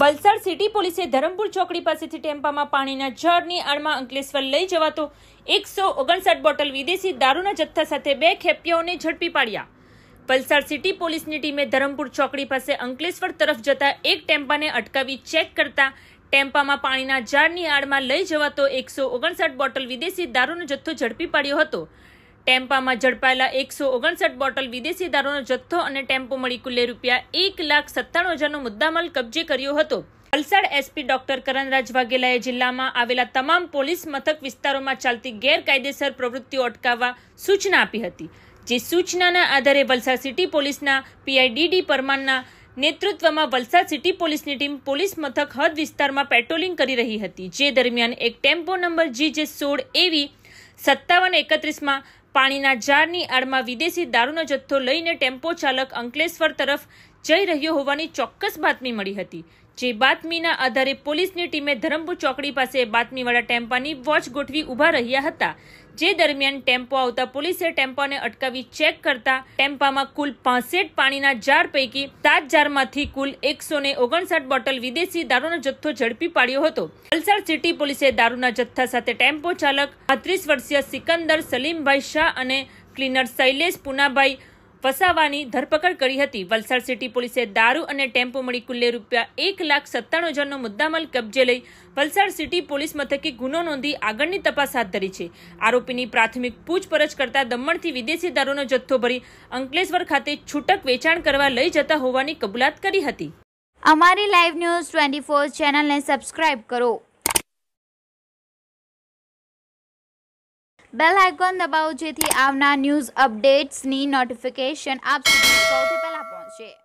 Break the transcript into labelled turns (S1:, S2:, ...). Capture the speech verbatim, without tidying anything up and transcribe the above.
S1: Valsad city પોલીસે ધરમપુર ચોકડી પાસેથી ટેમ્પામાં પાણીના જારની આડમાં અંકલેશ્વર લઈ જવાતો એકસો ઓગણસાઠ બોટલ વિદેશી દારૂના જથ્થા સાથે બે ખેપિયાઓને ઝડપી પાડ્યા। વલસાડ સિટી પોલીસની ટીમે ધરમપુર ચોકડી પાસે અંકલેશ્વર તરફ જતા એક ટેમ્પાને અટકાવી ચેક કરતા ટેમ્પામાં પાણીના જારની આડમાં લઈ જવાતો એકસો ઓગણસાઠ બોટલ વિદેશી દારૂનો જથ્થો ઝડપી પાડ્યો હતો। ટેમ્પામાં ઝડપાયેલા એકસો ઓગણસાઠ બોટલ વિદેશી દારૂનો જથ્થો અને ટેમ્પો મળી કુલ્લે રૂપિયા એક લાખ સત્તાણું હજારનો મુદ્દામાલ કબજે કર્યો હતો। વલસાડ એસપી ડોક્ટર કરણરાજ વાઘેલાએ જિલ્લામાં આવેલા તમામ પોલીસ મથક વિસ્તારોમાં ચાલતી ગેરકાયદેસર પ્રવૃત્તિઓ અટકાવવા સૂચના આપી હતી, જે સૂચનાના આધારે વલસાડ સિટી પોલીસના પીઆઈ ડીડી પરમારના નેતૃત્વમાં વલસાડ સિટી પોલીસની ટીમ પોલીસ મથક હદ વિસ્તારમાં પેટ્રોલિંગ કરી રહી હતી, જે દરમિયાન એક ટેમ્પો નંબર જી જે સોળ એવી સત્તાવન એકત્રીસમાં પાણીના જારની આડમાં વિદેશી દારૂનો જથ્થો લઈને ટેમ્પો ચાલક અંકલેશ્વર તરફ જઈ રહ્યો હોવાની ચોક્કસ બાતમી મળી હતી, જે બાતમીના આધારે પોલીસની ટીમે ધરમપુર ચોકડી પાસે બાતમીવાળા ટેમ્પાની વોચ ગોઠવી ઊભા રહ્યા હતા, જે દરમિયાન ટેમ્પો આવતા પોલીસે ટેમ્પાને અટકાવી ચેક કરતા ટેમ્પામાં કુલ પાસઠ પાણીના જાર પૈકી સાત જારમાંથી કુલ એકસો ને ઓગણસાઠ બોટલ વિદેશી દારૂનો જથ્થો ઝડપી પાડ્યો હતો। વલસાડ સિટી પોલીસે દારૂના જથ્થા સાથે ટેમ્પો ચાલક પાંત્રીસ વર્ષીય સિકંદર સલીમભાઈ શાહ અને ક્લીનર શૈલેષ પુનાભાઈ વસાવાની ધરપકડ કરી હતી। વલસાડ સિટી પોલીસે દારૂ અને ટેમ્પો મળી કુલ્લે રૂપિયા એક લાખ સત્તાણું હજારનો મુદ્દામાલ કબજે લઈ વલસાડ સિટી પોલીસ મથકે ગુનો નોંધી આગળની તપાસ હાથ ધરી છે। આરોપીની પ્રાથમિક પૂછપરછ કરતા દમણથી વિદેશી દારૂનો જથ્થો ભરી અંકલેશ્વર ખાતે છૂટક વેચાણ કરવા લઈ જતા હોવાની કબૂલાત કરી હતી।
S2: અમારી લાઈવ ન્યૂઝ ટ્વેન્ટી ફોર ચેનલને સબસ્ક્રાઇબ કરો, બેલ આઇકોન દબાવો જેથી આવનાર ન્યૂઝ અપડેટ્સની નોટિફિકેશન આપ સુધી સૌથી પહેલા પહોંચે।